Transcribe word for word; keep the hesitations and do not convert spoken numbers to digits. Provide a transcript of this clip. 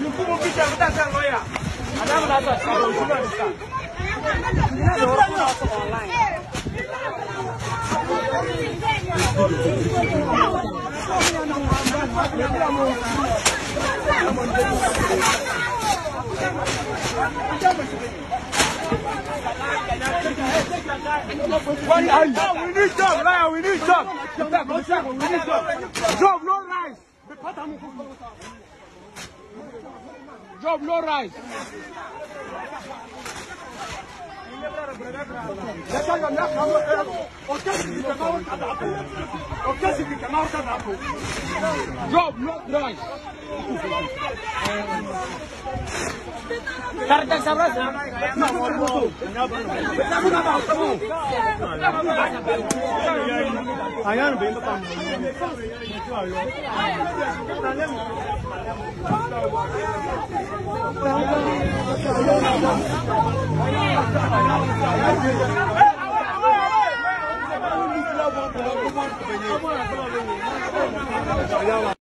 What are you? We need job, liar. We need job. We need job. Job, no rice. Job, no rice. Job, no rice. Karena sabras, ayah nak beli apa?